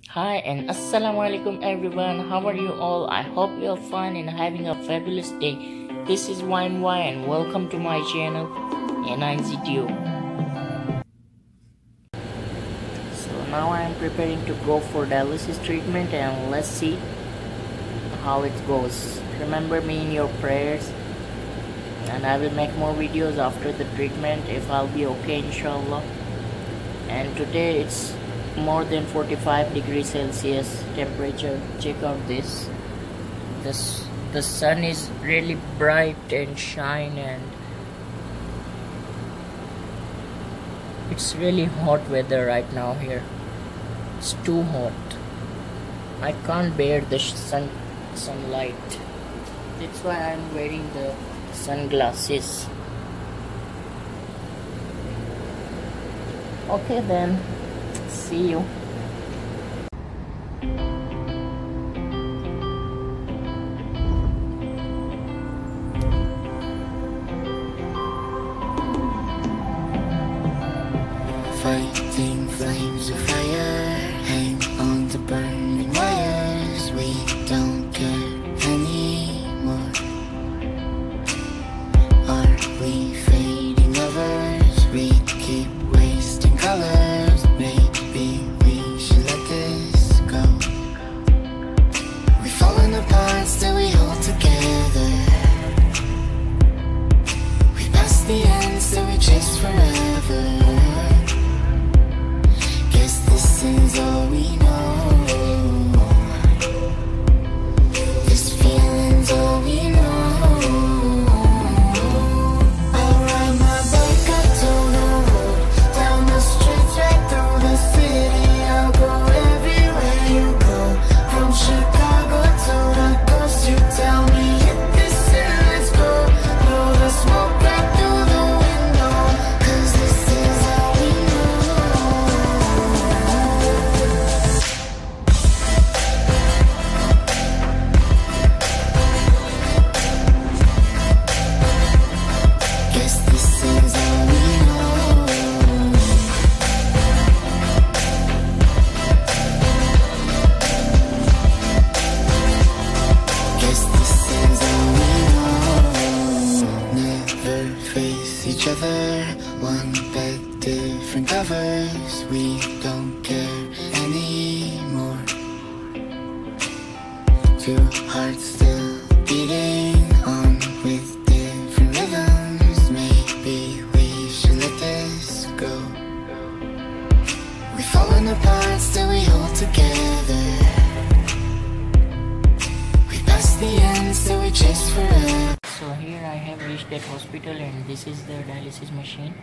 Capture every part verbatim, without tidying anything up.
Hi and Assalamualaikum everyone. How are you all? I hope you're fine and having a fabulous day. This is Y M Y and welcome to my channel A nine Z TUBE. So now I am preparing to go for dialysis treatment and let's see how it goes. Remember me in your prayers and I will make more videos after the treatment if I'll be okay, inshallah. And today it's more than forty-five degrees Celsius temperature. Check out this. This the sun is really bright and shine, and it's really hot weather right now here. It's too hot. I can't bear the sun sunlight. That's why I'm wearing the sunglasses. Okay then. See you. Fighting flames of fire, hang on to burning wires. We don't care anymore. Are we fading lovers? We keep wasting colors. Maybe we should let this go. We've fallen apart, still we hold together. We passed the end, still we chase forever. Guess this is all we know. This feeling's all we know. I'll ride my bike up to the road, down the streets, right through the city. I'll go everywhere you go, from Chicago to the coast. You tell me hit this and let's go. Blow the smoke right through the window, 'cause this is all we know. Guess this is all we know. Guess this is all we know. Never face each other, one bed, different covers. We don't care anymore. Two hearts still beating on with different rhythms. Maybe we should let this go. We've fallen apart, still we hold together. We passed the end, still we chase forever. So here I have reached that hospital and this is the dialysis machine.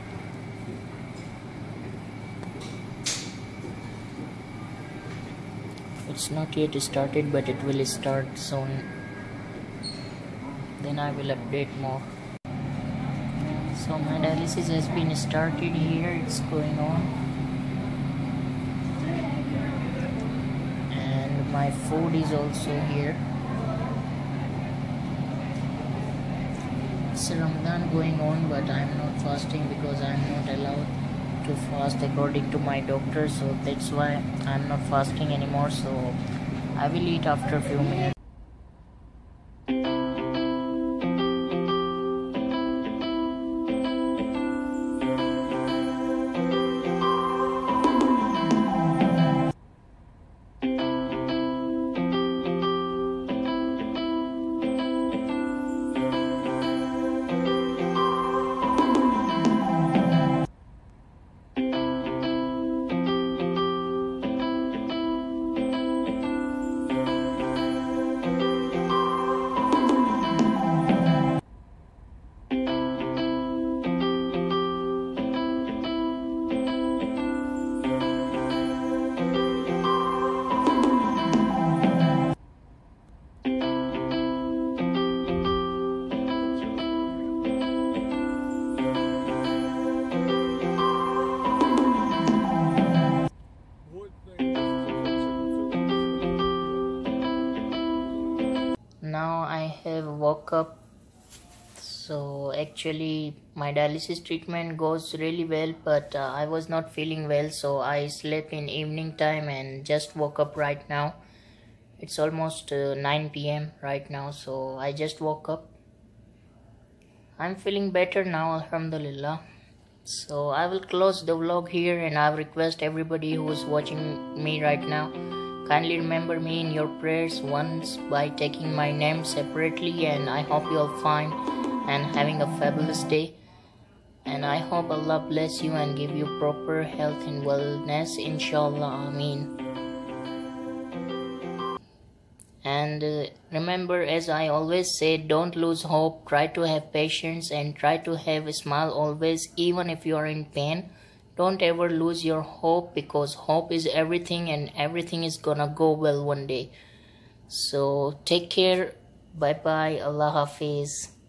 It's not yet started, but it will start soon. Then I will update more. So my dialysis has been started here. It's going on. And my food is also here. It's Ramadan going on, but I'm not fasting because I'm not allowed to fast according to my doctor, so that's why I'm not fasting anymore. So I will eat after a few minutes. Now I have woke up, So actually my dialysis treatment goes really well, but uh, I was not feeling well, so I slept in evening time and just woke up right now. It's almost uh, nine p m right now, so I just woke up. I'm feeling better now, alhamdulillah. So I will close the vlog here, and I request everybody who is watching me right now, kindly remember me in your prayers once by taking my name separately, and I hope you all fine and having a fabulous day. And I hope Allah bless you and give you proper health and wellness, inshallah, Ameen. And uh, remember, as I always say, don't lose hope. Try to have patience and try to have a smile always, even if you are in pain. Don't ever lose your hope, because hope is everything and everything is gonna go well one day. So take care. Bye bye. Allah Hafiz.